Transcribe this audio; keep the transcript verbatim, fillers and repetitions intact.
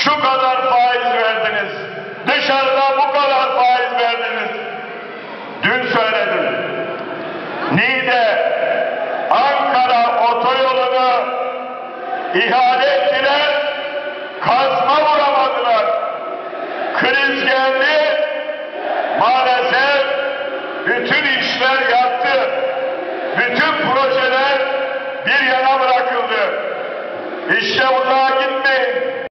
şu kadar faiz verdiniz, dışarıda bu kadar faiz verdiniz. Dün söyledim. Niğde, Ankara otoyolunu ihale ettiler, kazma vuramadılar. Kriz geldi, maalesef bütün işler yattı. Bütün projeler bir yana bırakıldı. İşte uzağa gitmeyin.